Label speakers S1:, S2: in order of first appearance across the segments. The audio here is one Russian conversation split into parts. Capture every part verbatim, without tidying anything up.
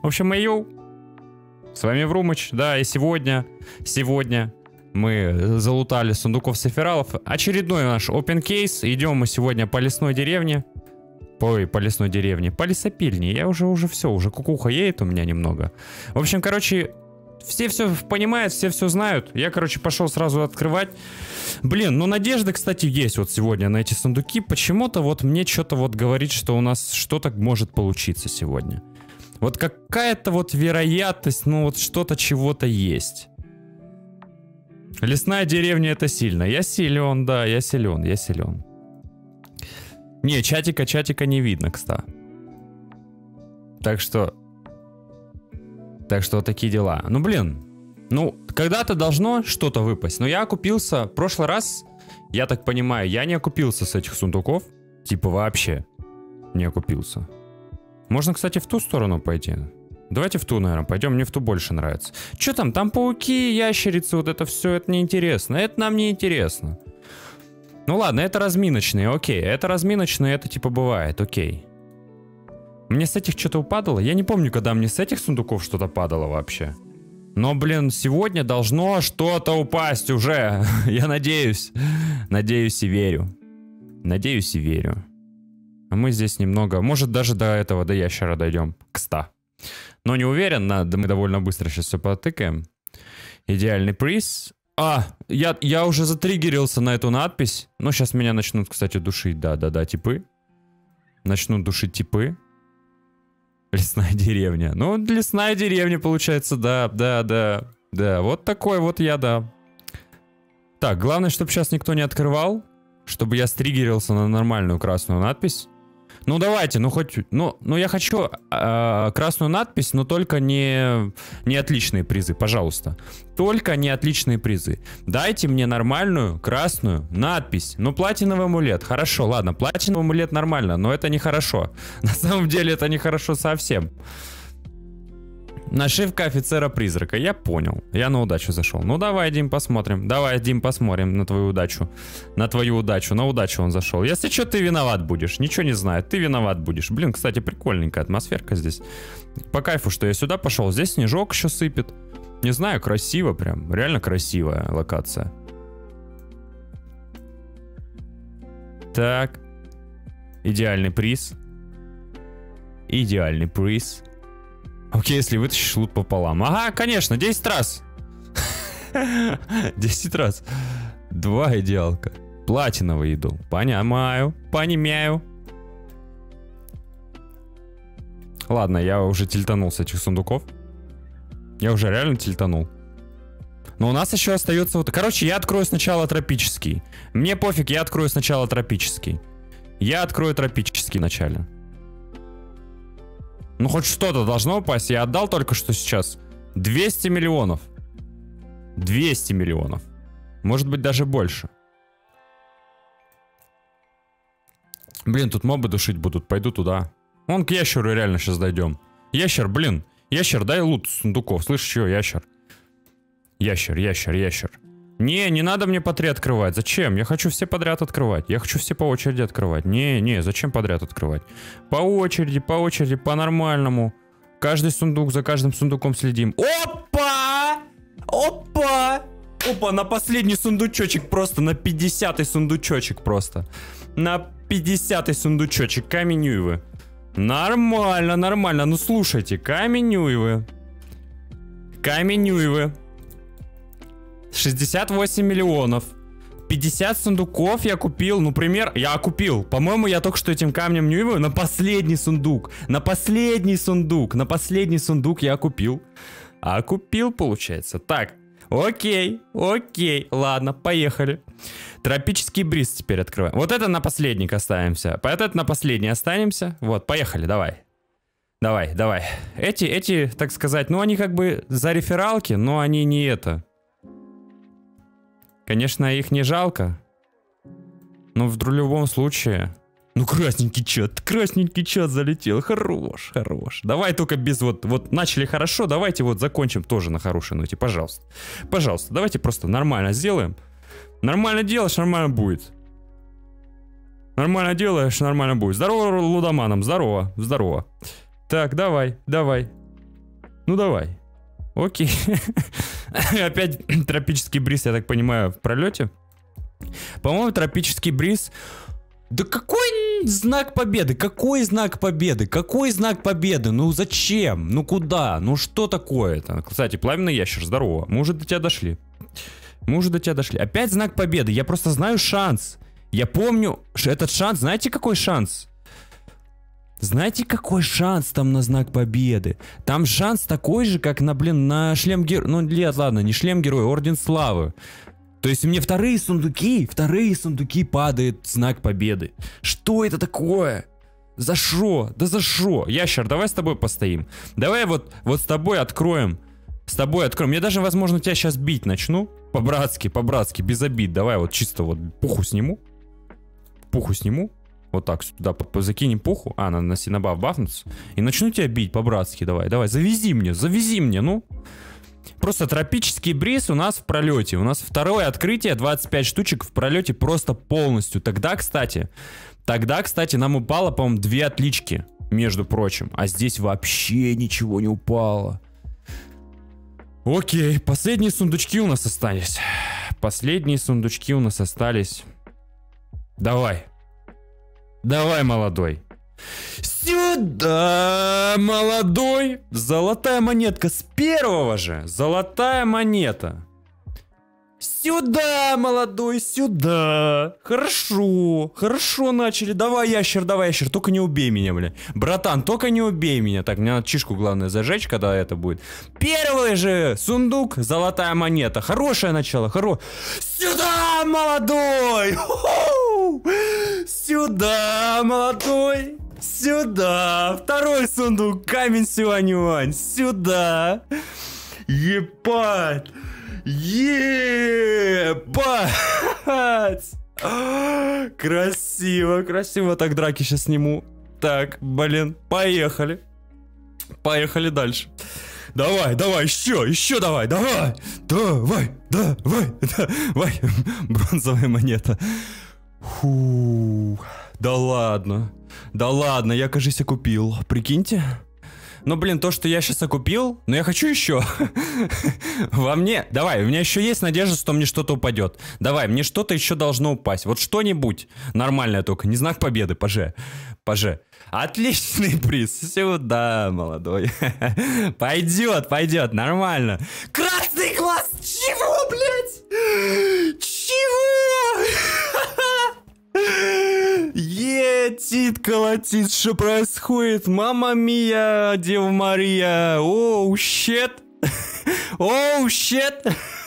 S1: В общем, йоу. С вами Врумыч. Да, и сегодня, сегодня мы залутали сундуков сефиралов. Очередной наш open case. Идем мы сегодня по лесной деревне. Ой, по лесной деревне. По лесопильне. Я уже, уже все, уже кукуха едет у меня немного. В общем, короче, все все понимают, все все знают. Я, короче, пошел сразу открывать. Блин, ну надежда, кстати, есть вот сегодня на эти сундуки. Почему-то вот мне что-то вот говорит, что у нас что-то может получиться сегодня. Вот какая-то вот вероятность, ну вот что-то чего-то есть. Лесная деревня — это сильно. Я силен, да, я силен, я силен. Не, чатика, чатика не видно, кстати. Так что... Так что вот такие дела. Ну, блин. Ну, когда-то должно что-то выпасть. Но я окупился. В прошлый раз, я так понимаю, я не окупился с этих сундуков. Типа вообще не окупился. Можно, кстати, в ту сторону пойти. Давайте в ту, наверное, пойдем. Мне в ту больше нравится. Че там? Там пауки, ящерицы, вот это все. Это неинтересно. Это нам не интересно. Ну ладно, это разминочные, окей. Это разминочные, это типа бывает, окей. Мне с этих что-то упадало? Я не помню, когда мне с этих сундуков что-то падало вообще. Но, блин, сегодня должно что-то упасть уже. Я надеюсь. Надеюсь и верю. Надеюсь и верю. А мы здесь немного... Может, даже до этого, до ящера дойдем. К ста. Но не уверен, надо, мы довольно быстро сейчас все потыкаем. Идеальный приз. А, я, я уже затриггерился на эту надпись. Ну, сейчас меня начнут, кстати, душить. Да-да-да, типы. Начнут душить типы. Лесная деревня. Ну, лесная деревня, получается, да, да, да. Да, вот такой вот я, да. Так, главное, чтобы сейчас никто не открывал. Чтобы я стриггерился на нормальную красную надпись. Ну, давайте, ну, хоть... Ну, ну я хочу э, красную надпись, но только не, не отличные призы, пожалуйста. Только не отличные призы. Дайте мне нормальную красную надпись. Ну, платиновый амулет. Хорошо, ладно, платиновый амулет нормально, но это нехорошо. На самом деле это нехорошо совсем. Нашивка офицера-призрака. Я понял. Я на удачу зашел. Ну, давай, Дим, посмотрим. Давай, Дим, посмотрим на твою удачу. На твою удачу. На удачу он зашел. Если что, ты виноват будешь. Ничего не знаю. Ты виноват будешь. Блин, кстати, прикольненькая атмосферка здесь. По кайфу, что я сюда пошел. Здесь снежок еще сыпет. Не знаю, красиво прям. Реально красивая локация. Так. Идеальный приз. Идеальный приз. Окей, если вытащишь лут пополам. Ага, конечно, десять раз. десять раз. Два идеалка. Платиновый идол. Понимаю, понимаю. Ладно, я уже тильтанул с этих сундуков. Я уже реально тильтанул. Но у нас еще остается вот... Короче, я открою сначала тропический. Мне пофиг, я открою сначала тропический. Я открою тропический вначале. Ну, хоть что-то должно упасть. Я отдал только что сейчас двести миллионов. двести миллионов. Может быть, даже больше. Блин, тут мобы душить будут. Пойду туда. Вон к ящеру реально сейчас дойдем. Ящер, блин. Ящер, дай лут с сундуков. Слышишь, что, ящер? Ящер, ящер, ящер. Не, не надо мне по три открывать. Зачем? Я хочу все подряд открывать. Я хочу все по очереди открывать. Не, не, зачем подряд открывать? По очереди, по очереди, по-нормальному. Каждый сундук, за каждым сундуком следим. Опа! Опа! Опа, на последний сундучочек просто, на пятидесятый сундучочек просто. На пятидесятый сундучочек, каменюевы. Нормально, нормально. Ну слушайте, каменюевы. Каменюевы. шестьдесят восемь миллионов. пятьдесят сундуков я купил. Ну, пример, я купил. По-моему, я только что этим камнем Ньюева на последний сундук. На последний сундук. На последний сундук я купил. А купил, получается. Так, окей, окей. Ладно, поехали. Тропический бриз теперь открываем. Вот это на последник оставимся. Вот это на последний останемся. Вот, поехали, давай. Давай, давай. Эти, эти, так сказать, ну, они как бы за рефералки, но они не это. Конечно, их не жалко. Но в любом случае... Ну, красненький чат, красненький чат залетел. Хорош, хорош. Давай только без вот... Вот начали хорошо, давайте вот закончим тоже на хорошей ноте, пожалуйста. Пожалуйста, давайте просто нормально сделаем. Нормально делаешь, нормально будет. Нормально делаешь, нормально будет. Здорово, лудоманам, здорово, здорово. Так, давай, давай. Ну давай. Окей. Опять тропический бриз, я так понимаю, в пролете. По-моему, тропический бриз... Да какой знак победы? Какой знак победы? Какой знак победы? Ну зачем? Ну куда? Ну что такое-то? Кстати, пламенный ящер, здорово. Мы уже до тебя дошли. Мы уже до тебя дошли. Опять знак победы. Я просто знаю шанс. Я помню этот шанс. Знаете, какой шанс? Знаете, какой шанс там на знак победы? Там шанс такой же, как на, блин, на шлем героя. Ну, нет, ладно, не шлем героя, орден славы. То есть мне вторые сундуки, вторые сундуки падает знак победы. Что это такое? За шо? Да за шо? Ящер, давай с тобой постоим. Давай вот, вот с тобой откроем. С тобой откроем. Я даже, возможно, тебя сейчас бить начну. По-братски, по-братски, без обид. Давай вот чисто вот пуху сниму. Пуху сниму. Вот так сюда закинем пуху. А, надо на синабаф бафнуться. И начну тебя бить по-братски. Давай, давай, завези мне, завези мне, ну. Просто тропический бриз у нас в пролете. У нас второе открытие, двадцать пять штучек в пролете просто полностью. Тогда, кстати, тогда, кстати, нам упало, по-моему, две отлички, между прочим. А здесь вообще ничего не упало. Окей, последние сундучки у нас остались. Последние сундучки у нас остались. Давай. Давай, молодой. Сюда, молодой. Золотая монетка с первого же. Золотая монета. Сюда, молодой, сюда. Хорошо, хорошо начали. Давай, ящер, давай, ящер. Только не убей меня, бля. Братан, только не убей меня. Так, мне надо чишку, главное, зажечь, когда это будет. Первый же сундук, золотая монета. Хорошее начало, хоро. Сюда, молодой. Ху-ху! Сюда, молодой. Сюда. Второй сундук, камень сюань-юань. Сюда. Ебать. Ебать! Красиво, красиво. Так, драки сейчас сниму. Так, блин, поехали. Поехали дальше. Давай, давай, еще, еще давай, давай. Давай, давай, давай. Бронзовая монета. Фу. Да ладно. Да ладно, я, кажется, купил. Прикиньте. Ну, блин, то, что я сейчас окупил, но я хочу еще. Во мне, давай, у меня еще есть надежда, что мне что-то упадет. Давай, мне что-то еще должно упасть. Вот что-нибудь нормальное только, не знак победы, поже. Поже. Отличный приз. Сюда, молодой. Пойдет, пойдет, нормально. Красный глаз! Чего, блядь? Чего? Етит, колотит, что происходит? Мама мия, Дева Мария. Оу, щет. Оу, щет.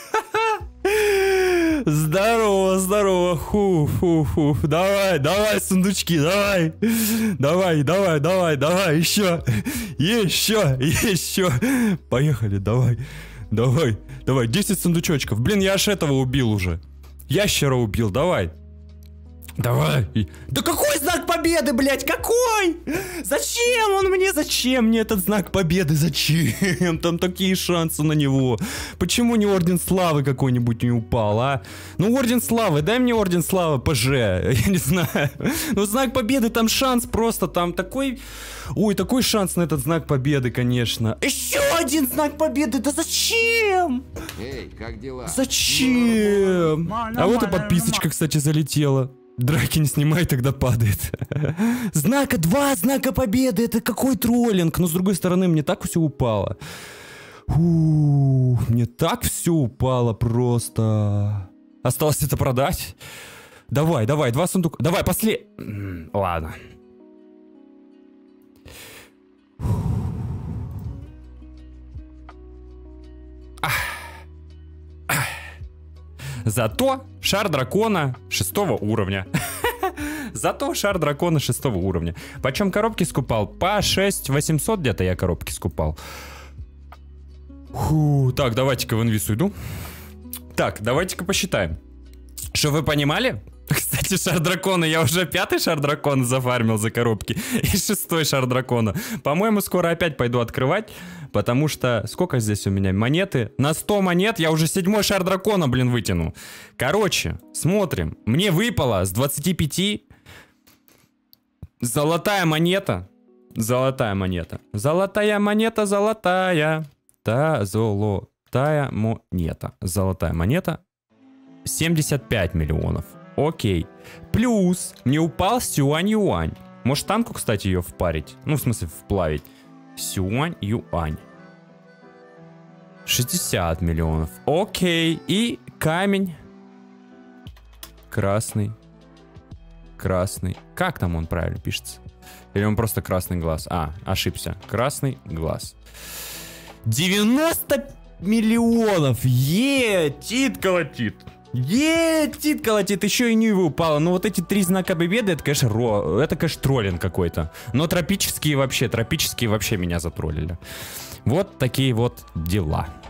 S1: Здорово, здорово. Фу, фу, фу. Давай, давай, сундучки, давай. Давай, давай, давай, давай, еще. Еще, еще. Поехали, давай. Давай, давай, десять сундучочков. Блин, я аж этого убил уже. Ящера убил, давай. Давай. Да какой знак победы, блядь, какой? Зачем он мне, зачем мне этот знак победы, зачем? Там такие шансы на него. Почему не орден славы какой-нибудь не упал, а? Ну, орден славы, дай мне орден славы, ПЖ. Я не знаю. Ну, знак победы, там шанс просто, там такой... Ой, такой шанс на этот знак победы, конечно. Еще один знак победы, да зачем?
S2: Эй, как дела?
S1: Зачем? А вот и подписочка, кстати, залетела. Драки не снимай, тогда падает. Знака, два знака победы. Это какой троллинг. Но с другой стороны, мне так все упало. Фу, мне так все упало просто. Осталось это продать. Давай, давай, два сундука. Давай, после... Ладно. Зато шар дракона шестого уровня. Зато шар дракона шестого уровня. Почем коробки скупал? По шесть восемьсот где-то я коробки скупал. Фу, так, давайте-ка в инвиз уйду. Так, давайте-ка посчитаем. Что вы понимали? Кстати, шар дракона, я уже пятый шар дракона зафармил за коробки. И шестой шар дракона. По-моему, скоро опять пойду открывать. Потому что... Сколько здесь у меня монеты? На сто монет я уже седьмой шар дракона, блин, вытянул. Короче, смотрим. Мне выпало с двадцати пяти золотая монета. Золотая монета. Золотая монета, золотая. Та золотая монета. Золотая монета. семьдесят пять миллионов. Окей. Плюс мне упал сюань-юань. Может танку, кстати, ее впарить? Ну, в смысле, вплавить. Сюань-юань. шестьдесят миллионов. Окей. И камень. Красный. Красный. Как там он правильно пишется? Или он просто красный глаз? А, ошибся. Красный глаз. девяносто миллионов. Е, тит колотит. Е, тит колотит. Еще и Нива упала. Ну вот эти три знака победы, это, конечно, ро... это, конечно, троллинг какой-то. Но тропические вообще, тропические вообще меня затроллили. Вот такие вот дела.